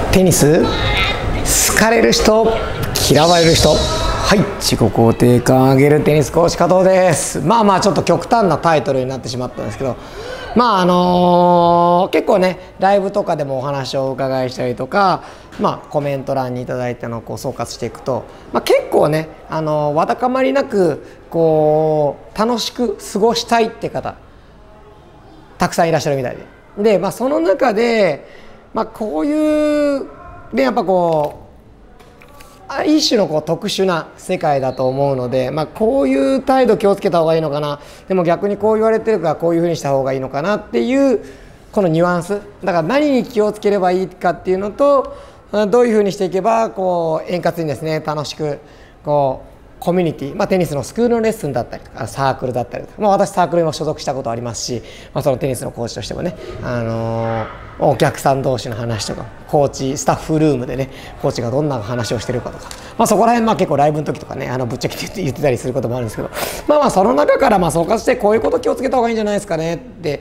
テニス好かれる人嫌われる人、はい、自己肯定感上げるテニスコーチ加藤です。ちょっと極端なタイトルになってしまったんですけど、結構ねライブとかでもお話をお伺いしたりとか、コメント欄にいただいたのを総括していくと、結構ねわだかまりなく楽しく過ごしたいって方たくさんいらっしゃるみたいで、その中でこういうでやっぱ一種の特殊な世界だと思うので、こういう態度気をつけた方がいいのかな、でも逆にこう言われてるからこういうふうにした方がいいのかなっていうこのニュアンスだから、何に気をつければいいかっていうのと、どういうふうにしていけば円滑にですね楽しくコミュニティ、テニスのスクールのレッスンだったりとかサークルだったりとか、私サークルにも所属したことありますし、そのテニスのコーチとしてもね、お客さん同士の話とかコーチスタッフルームでねコーチがどんな話をしてるかとか、そこら辺結構ライブの時とかねぶっちゃけて言ってたりすることもあるんですけど、その中から総括してこういうこと気をつけた方がいいんじゃないですかねって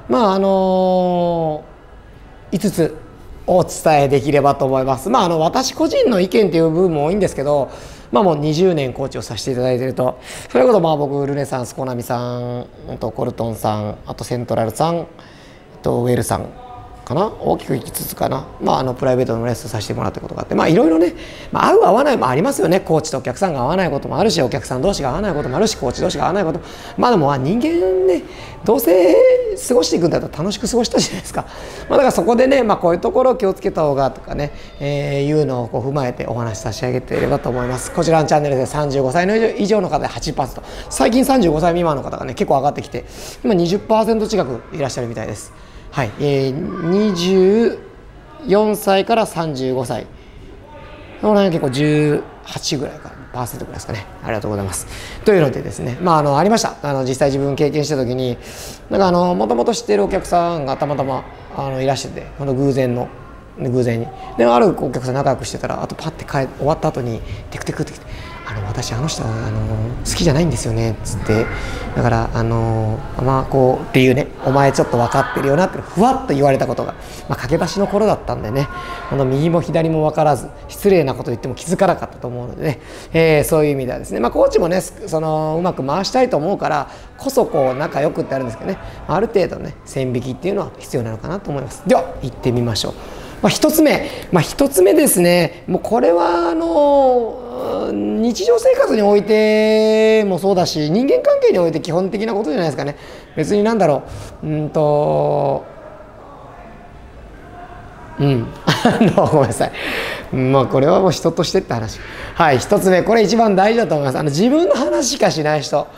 5つお伝えできればと思います。私個人の意見っていう部分も多いんですけど、もう20年コーチをさせていただいていると、それこそ僕ルネサンスコナミさんとコルトンさん、あとセントラルさん、ウェルさんかな、大きく5つかな、プライベートのレッスンさせてもらったことがあって、いろいろね、合う合わないもありますよね。コーチとお客さんが合わないこともあるし、お客さん同士が合わないこともあるし、コーチ同士が合わないことも、でも人間ねどうせ過ごしていくんだったら楽しく過ごしたいじゃないですか。だからそこでね、こういうところを気をつけた方がとかね、いうのを踏まえてお話し差し上げていればと思います。こちらのチャンネルで35歳の以上の方で 8%、 最近35歳未満の方がね結構上がってきて、今 20% 近くいらっしゃるみたいです。はい、24歳から35歳この辺は結構18ぐらいからパーセントぐらいですかね。ありがとうございます。というのでですね、ありました。実際自分経験した時にもともと知っているお客さんがたまたまいらっしゃって、偶然にであるお客さん仲良くしてたら、あとパッて終わった後にテクテクってきて「私あの人好きじゃないんですよね」っつって、だからっていうね、お前ちょっと分かってるよなってふわっと言われたことが、駆け出しの頃だったんでね、右も左も分からず失礼なこと言っても気づかなかったと思うのでね、そういう意味ではですね、コーチもねうまく回したいと思うからこそ仲良くってあるんですけどね、ある程度ね線引きっていうのは必要なのかなと思います。では行ってみましょう。1つ目ですね、もうこれは日常生活においてもそうだし、人間関係において基本的なことじゃないですかね。別にごめんなさい、これはもう人としてって話。はい、1つ目、これ一番大事だと思います。自分の話しかしない人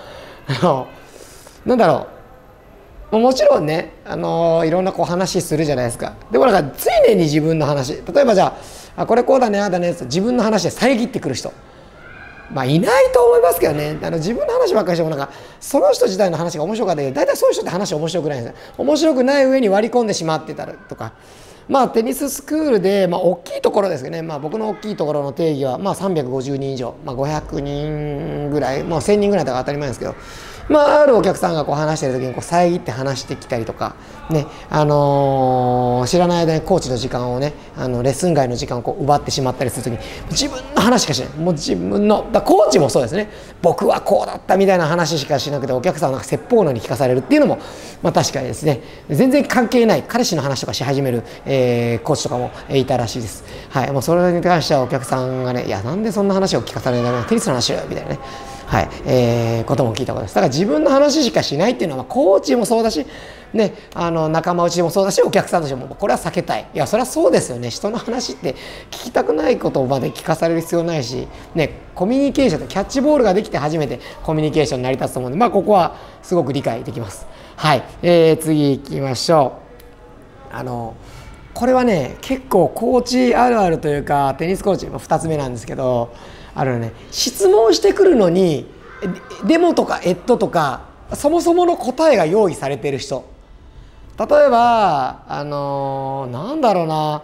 もちろんね、いろんな話するじゃないですか。でも常に自分の話、例えばじゃあこれこうだねああだねって自分の話で遮ってくる人いないと思いますけどね。自分の話ばっかりしてもその人自体の話が面白かったけど、大体そういう人って話面白くないんですよ。面白くない上に割り込んでしまってたりとか、テニススクールで大きいところですけどね、僕の大きいところの定義は350人以上、500人ぐらい、1000人ぐらいだから当たり前ですけど、あるお客さんが話してる時に遮って話してきたりとかね、知らない間にコーチの時間をねレッスン外の時間を奪ってしまったりする時に自分の話しかしない。もう自分のコーチもそうですね、僕はこうだったみたいな話しかしなくて、お客さんは説法のように聞かされるっていうのも確かにですね、全然関係ない彼氏の話とかし始める、コーチとかもいたらしいです。はい、もうそれに関してはお客さんがね、いやなんでそんな話を聞かされないの、テニスの話しろよみたいなね、はい、ことも聞いたことです。だから自分の話しかしないっていうのはコーチもそうだし、ね、仲間内でもそうだし、お客さんとしてもこれは避けたい。いやそれはそうですよね。人の話って聞きたくないことまで聞かされる必要ないし、ね、コミュニケーションとキャッチボールができて初めてコミュニケーションに成り立つと思うので、ここはすごく理解できます。はい、次行きましょう。これはね結構コーチあるあるというか、テニスコーチ2つ目なんですけど、質問してくるのにデモとかとかそもそもの答えが用意されている人。例えばなんだろうな、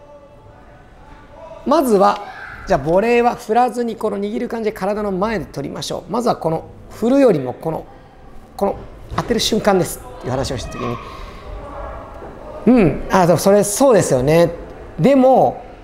まずはじゃあボレーは振らずに握る感じで体の前で取りましょう。まずは振るよりもこの当てる瞬間ですっていう話をした時に、それそうですよね。でも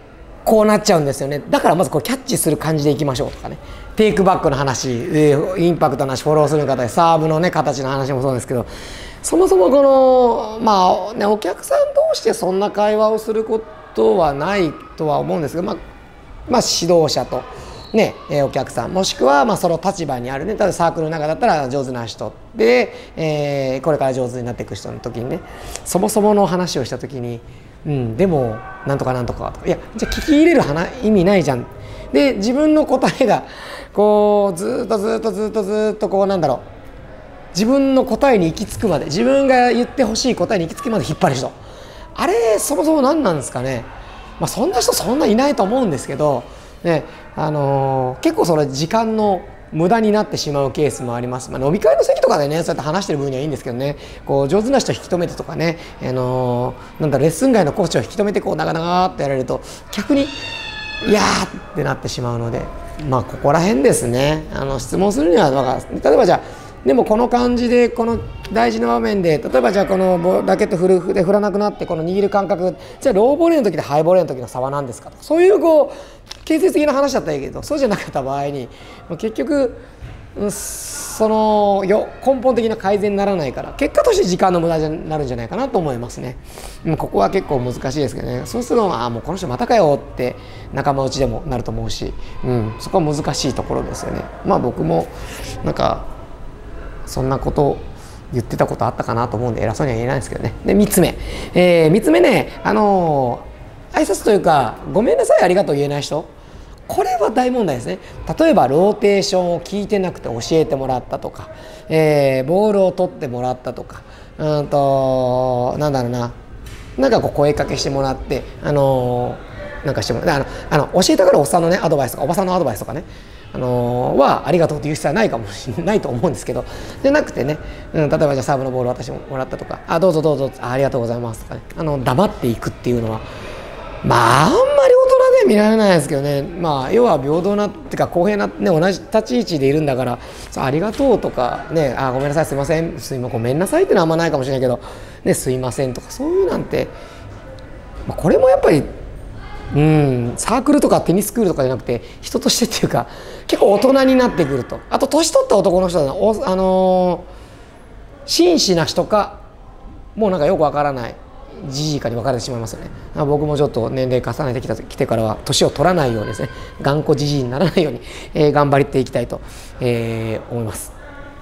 こうなっちゃうんですよね。だからまずこれキャッチする感じでいきましょうとかね、テイクバックの話、インパクトの話、フォローする方でサーブのね形の話もそうですけど、そもそもこのまあねお客さん同士でそんな会話をすることはないとは思うんですが、まあ指導者とねお客さん、もしくはまあその立場にあるね、例えばサークルの中だったら上手な人で、これから上手になっていく人の時にね、そもそもの話をした時に、でもなんとかなんとかとか、いやじゃあ聞き入れる意味ないじゃん。で自分の答えがこうずっとこうなんだろう、自分の答えに行き着くまで、自分が言ってほしい答えに行き着くまで引っ張る人、あれそもそも何なんですかね。そんな人そんないないと思うんですけど、ね、結構それ時間の無駄になってしまうケースもあります。飲み会の席とかでねそうやって話してる分にはいいんですけどね、こう上手な人を引き止めてとかね、なんだレッスン外のコーチを引き止めてこう長々ってやられると逆にいやーってなってしまうので、ここら辺ですね。質問するには例えばじゃあでもこの感じでこの大事な場面で、例えばじゃあこのラケット振らなくなってこの握る感覚、じゃあローボレーの時とハイボレーの時の差は何ですかとか、そういうこう建設的な話だったらいいけど、そうじゃなかった場合に結局その根本的な改善にならないから、結果として時間の無駄になるんじゃないかなと思いますね。ここは結構難しいですけどね。そうするのはもうこの人またかよって仲間内でもなると思うし、そこは難しいところですよね。僕もなんかそんなこと言ってたことあったかなと思うんで偉そうには言えないんですけどね。で3つ目、3つ目ね、挨拶というかごめんなさいありがとう言えない人、これは大問題ですね。例えばローテーションを聞いてなくて教えてもらったとか、ボールを取ってもらったとか、なんだろうな、なんかこう声かけしてもらって、なんかしてもらって、教えたからおっさんのねアドバイスとかおばさんのアドバイスとかね、はありがとうという必要はないかもしれないと思うんですけど、じゃなくてね、例えばじゃあサーブのボール私ももらったとか、どうぞどうぞ、ありがとうございますとかね、黙っていくっていうのはあんまり大人では見られないですけどね。要は平等なっていうか公平な、ね、同じ立ち位置でいるんだから、ありがとうとかね、ごめんなさいすいませんごめんなさいっていうのはあんまないかもしれないけど、ね、すいませんとかそういうなんて、これもやっぱりサークルとかテニススクールとかじゃなくて人としてっていうか、結構大人になってくると、あと年取った男の人は紳士な人かもうなんかよくわからないじじいかに分かれてしまいますよね。僕もちょっと年齢重ねてきてからは年を取らないようにですね、頑固じじいにならないように、頑張っていきたいと、思います。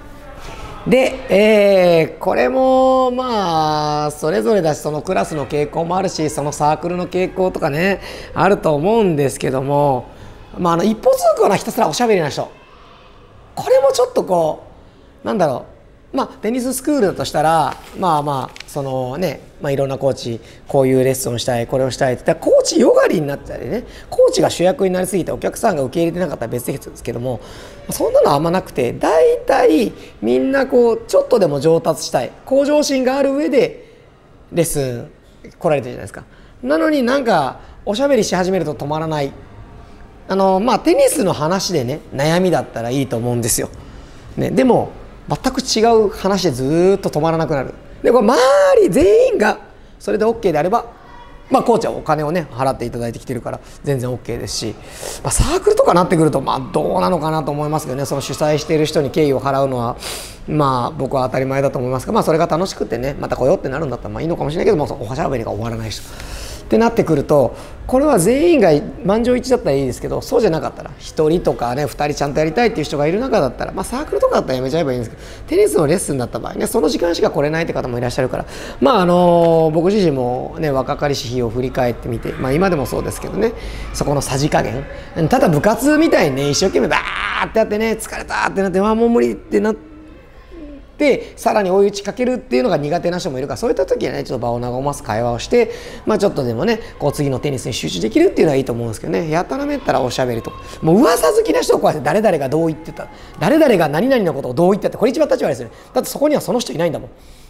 で、これもそれぞれだし、そのクラスの傾向もあるし、そのサークルの傾向とかねあると思うんですけども、一方通行なひたすらおしゃべりな人、これもちょっとこうなんだろう、テニススクールだとしたらそのね、いろんなコーチこういうレッスンをしたいこれをしたいって言ったらコーチよがりになったりね、コーチが主役になりすぎてお客さんが受け入れてなかったら別ですけども、そんなのはあんまなくて、大体みんなこうちょっとでも上達したい向上心がある上でレッスン来られてるじゃないですか。なのになんかおしゃべりし始めると止まらない。テニスの話でね悩みだったらいいと思うんですよ、ね、でも全く違う話でずっと止まらなくなる。でこれ周り全員がそれで OK であれば、コーチはお金をね払っていただいてきてるから全然 OK ですし、サークルとかなってくるとどうなのかなと思いますけどね。その主催している人に敬意を払うのは僕は当たり前だと思いますが、それが楽しくてねまた来ようってなるんだったらいいのかもしれないけども、おしゃべりが終わらない人ってなってくると、これは全員が満場一致だったらいいですけど、そうじゃなかったら1人とかね2人ちゃんとやりたいっていう人がいる中だったら、サークルとかだったらやめちゃえばいいんですけど、テニスのレッスンだった場合ねその時間しか来れないって方もいらっしゃるから、僕自身もね若かりし日を振り返ってみて、今でもそうですけどね、そこのさじ加減、ただ部活みたいにね一生懸命バーってやってね疲れたってなってもう無理ってなってでさらに追い打ちかけるっていうのが苦手な人もいるから、そういった時はねちょっと場を和ます会話をして、ちょっとでもねこう次のテニスに集中できるっていうのはいいと思うんですけどね、やたらめったらおしゃべりとかもう噂好きな人をこうやって誰々がどう言ってた誰々が何々のことをどう言ってたって、これ一番立ち悪いですよね。だってそこにはその人いないんだもん。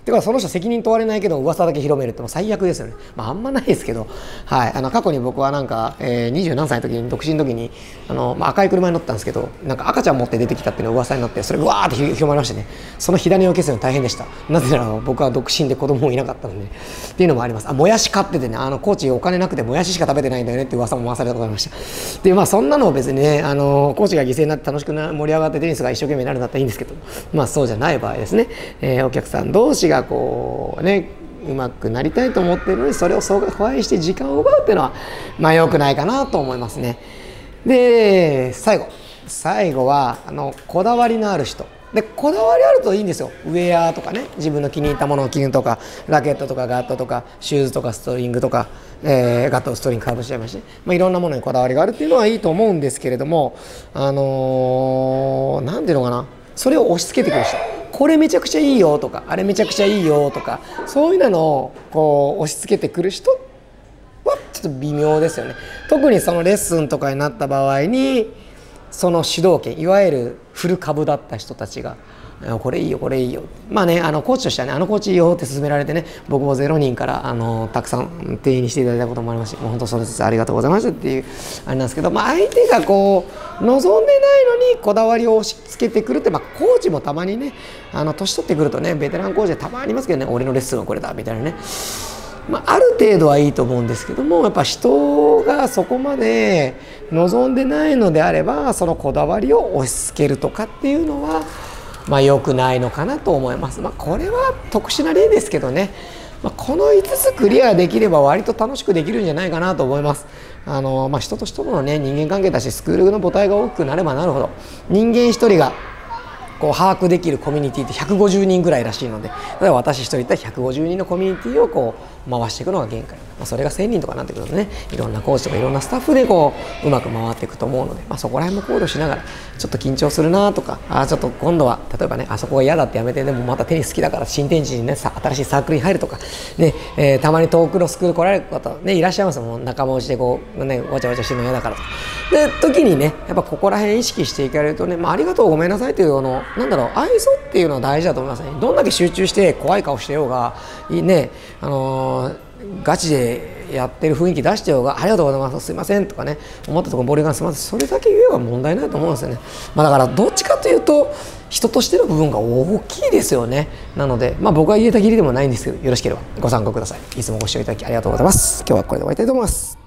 てかその人責任問われないけど噂だけ広めるってもう最悪ですよね。まああんまないですけど、はい、過去に僕はなんか、20何歳の時に独身の時に赤い車に乗ったんですけど、なんか赤ちゃん持って出てきたっていうのが噂になって、それがわーって広まりましてね、その火種を消すの大変でした。なぜなら僕は独身で子供もいなかったのでっていうのもあります。もやし買っててね、高知お金なくてもやししか食べてないんだよねって噂も回されたことありました。でまあそんなのを別にね、コーチが犠牲になって楽しく盛り上がってテニスが一生懸命になるんだったらいいんですけど、まあそうじゃない場合ですね、お客さん同士がこうねうまくなりたいと思っているのにそれを阻害して時間を奪うっていうのはまあ良くないかなと思いますね。で最後はこだわりのある人で、こだわりあるといいんですよ。ウェアとかね、自分の気に入ったものを着るとか、ラケットとかガットとかシューズとかストリングとか、ガットストリングカードしちゃいまして、いろんなものにこだわりがあるっていうのはいいと思うんですけれども、なんていうのかな、それを押し付けてくる人、これめちゃくちゃいいよとかあれめちゃくちゃいいよとか、そういうのをこう押し付けてくる人はちょっと微妙ですよね。特にそのレッスンとかになった場合にその主導権、いわゆるフル株だった人たちがこれいいよこれいいよ、まあね、コーチとしてはね、コーチいいよって勧められてね、僕も0人からたくさん定員にしていただいたこともありますし、もう本当それありがとうございましたっていうあれなんですけど、相手がこう望んでないのにこだわりを押し付けてくるって、コーチもたまにね、年取ってくるとね、ベテランコーチでたまにありますけどね、俺のレッスンはこれだみたいなね、ある程度はいいと思うんですけども、やっぱ人がそこまで望んでないのであれば、そのこだわりを押し付けるとかっていうのは良くないのかなと思います。これは特殊な例ですけどね、この5つクリアできれば割と楽しくできるんじゃないかなと思います。人と人とのね、人間関係だし、スクールの母体が大きくなればなるほど、人間一人がこう把握できるコミュニティって150人ぐらいらしいので、例えば私一人いったら150人のコミュニティをこう回していくのが限界、それが1000人とかになってくるとね、いろんなコーチとかいろんなスタッフでこううまく回っていくと思うので、そこら辺も考慮しながら、ちょっと緊張するなとか、ちょっと今度は例えばね、あそこが嫌だってやめて、でもまたテニス好きだから新天地にね、新しいサークルに入るとか、ねたまに遠くのスクール来られる方、ね、いらっしゃいますもん。仲間内でこう、ね、わちゃわちゃしてるの嫌だからとかで時にね、やっぱここら辺意識していかれるとね、ありがとうごめんなさいという愛想っていうのは大事だと思いますね。どんだけ集中して怖い顔してようがね、ガチでやってる雰囲気出してようが、ありがとうございます、すいませんとかね、思ったところボリュームがすみません、それだけ言えば問題ないと思うんですよね。だからどっちかというと人としての部分が大きいですよね。なので僕は言えたきりでもないんですけど、よろしければご参考ください。いつもご視聴いただきありがとうございます。今日はこれで終わりたいと思います。